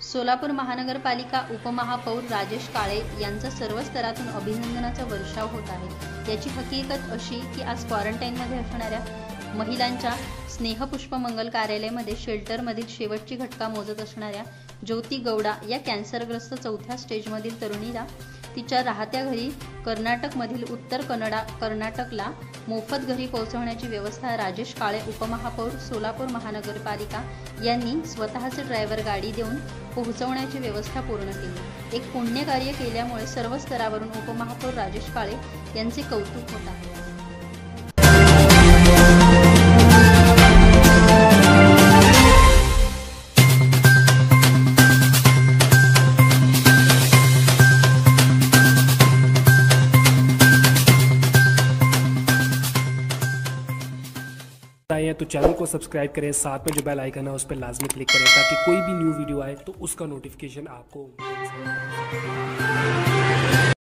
सोलापूर महानगरपालिका उपमहापौर राजेश काळे यांचा सर्व स्तरातून अभिनंदनाचा वर्षाव होत आहे। याची हकीकत अशी की आज क्वारंटाईनमध्ये असणाऱ्या महिलांच्या स्नेहपुष्प मंगल कार्यालयामध्ये शेल्टरमधील शेवटची घटका मोजत असणाऱ्या ज्योती गौडा या कॅन्सरग्रस्त चौथ्या स्टेजमधील तरुणीला तिच्या राहत्या घरी कर्नाटकमधील उत्तर कर्नाटकला मोफत घरी पोहोचवण्याची व्यवस्था राजेश काळे उपमहापौर सोलापूर महानगरपालिका यांनी स्वतःचे ड्रायव्हर गाडी देऊन पोहोचवण्याची व्यवस्था पूर्ण केली। एक पुण्यकार्य केल्यामुळे सर्व स्तरावरून उपमहापौर राजेश काळे यांचे कौतुक होत आहे। तो चैनल को सब्सक्राइब करें, साथ में जो बेल आइकन है उस पर लाजमी क्लिक करें ताकि कोई भी न्यू वीडियो आए तो उसका नोटिफिकेशन आपको